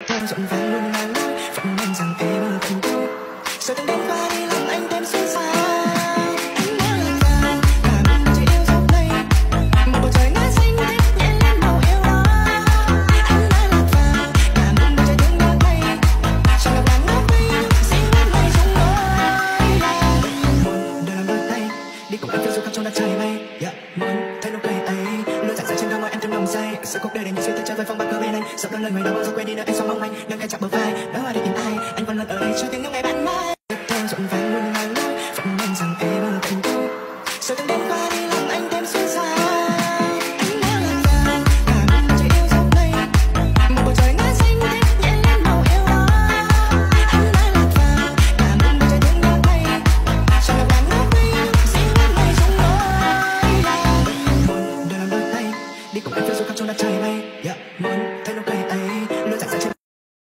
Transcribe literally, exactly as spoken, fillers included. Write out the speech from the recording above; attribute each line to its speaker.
Speaker 1: theo rộn vàng luôn là lối phận nên rằng em ở cạnh tôi rồi từng đêm qua đi làm anh thêm xuân xa. Anh đã lạc vào cả mình chỉ yêu dấu đây một bầu trời ngát xanh thét nhẹ lên màu yêu hoa. Anh đã lạc vào cả mình bầu trời tương đương đây chẳng gặp làn ngát bay xin em này trong môi. Muốn đưa làm đôi tay đi cùng anh phiêu du khắp trong đất trời mây. Muốn thấy nụ cười ấy luôn dạt dào trên đôi môi em thêm nồng say. Sự cuộc đời để những suy tư chơi với phong bạc cơ bên anh. Sợ đôi lời người đã bao giờ quên đi nơi anh xóa mong manh nâng cái chạm bờ vai.